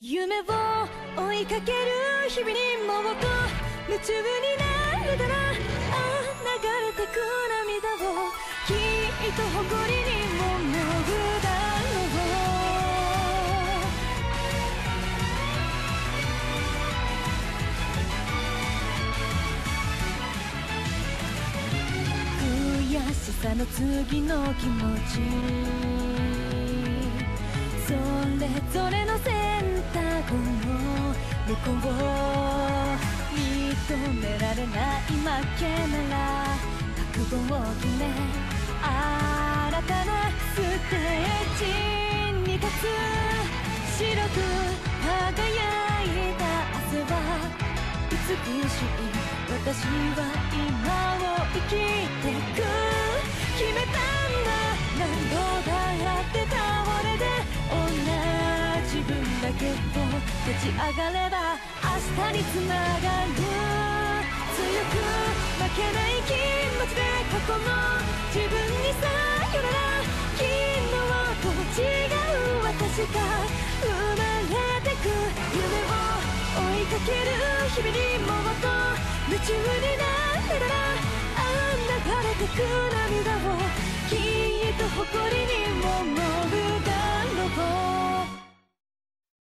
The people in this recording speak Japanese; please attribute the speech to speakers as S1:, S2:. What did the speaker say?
S1: 夢を追いかける日々にもっと夢中になれたら、流れてく涙をきっと誇りに思うだろう。悔しさの次の気持ち、それぞれの選択の向こう、認められない負けなら覚悟を決め、新たなステージに立つ。白く輝いた汗は美しい私は今を生きてく。決めたんだ、何度だって倒れて同じ自分だけど立ち上がれば明日につながる。強く負けない気持ちで過去の自分にさよなら。昨日と違う私が生まれてく。夢を追いかける日々にもっと夢中に